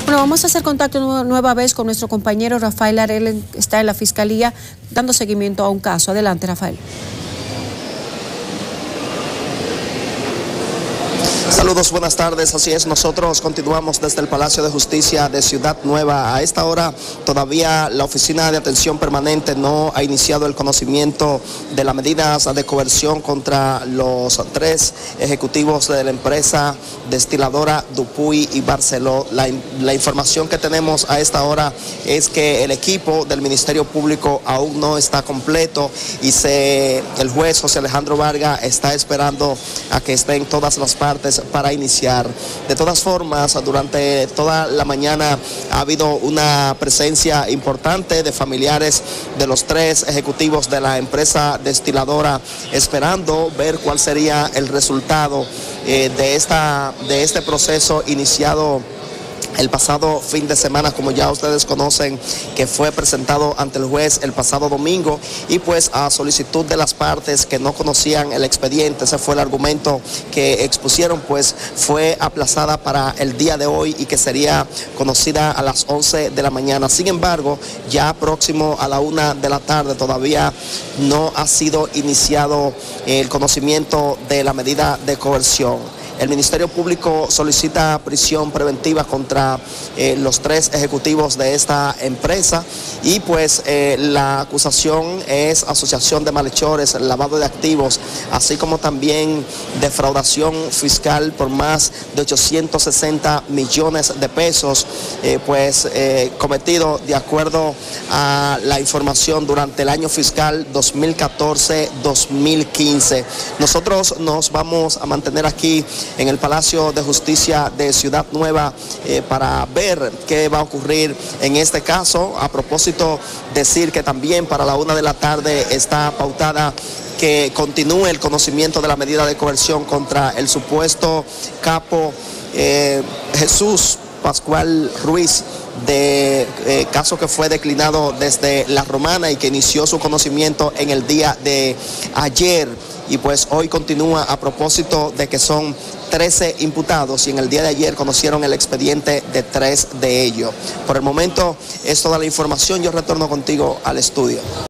Bueno, vamos a hacer contacto nueva vez con nuestro compañero Rafael Arel, está en la Fiscalía dando seguimiento a un caso. Adelante, Rafael. Saludos, buenas tardes. Así es, nosotros continuamos desde el Palacio de Justicia de Ciudad Nueva. A esta hora todavía la Oficina de Atención Permanente no ha iniciado el conocimiento de las medidas de coerción contra los 3 ejecutivos de la empresa destiladora Dupuy y Barceló. La información que tenemos a esta hora es que el equipo del Ministerio Público aún no está completo y el juez José Alejandro Vargas está esperando a que estén todas las partes para iniciar. De todas formas, durante toda la mañana ha habido una presencia importante de familiares de los 3 ejecutivos de la empresa destiladora, esperando ver cuál sería el resultado de este proceso iniciado el pasado fin de semana, como ya ustedes conocen, que fue presentado ante el juez el pasado domingo, y pues a solicitud de las partes que no conocían el expediente, ese fue el argumento que expusieron, pues fue aplazada para el día de hoy y que sería conocida a las 11 de la mañana. Sin embargo, ya próximo a la 1 de la tarde todavía no ha sido iniciado el conocimiento de la medida de coerción. El Ministerio Público solicita prisión preventiva contra los 3 ejecutivos de esta empresa y pues la acusación es asociación de malhechores, lavado de activos, así como también defraudación fiscal por más de 860 millones de pesos, cometido de acuerdo a la información durante el año fiscal 2014-2015. Nosotros nos vamos a mantener aquí en el Palacio de Justicia de Ciudad Nueva para ver qué va a ocurrir en este caso. A propósito, decir que también para la 1 de la tarde está pautada que continúe el conocimiento de la medida de coerción contra el supuesto capo Jesús Pascual Ruiz, de caso que fue declinado desde La Romana y que inició su conocimiento en el día de ayer. Y pues hoy continúa a propósito de que son 13 imputados y en el día de ayer conocieron el expediente de 3 de ellos. Por el momento es toda la información. Yo retorno contigo al estudio.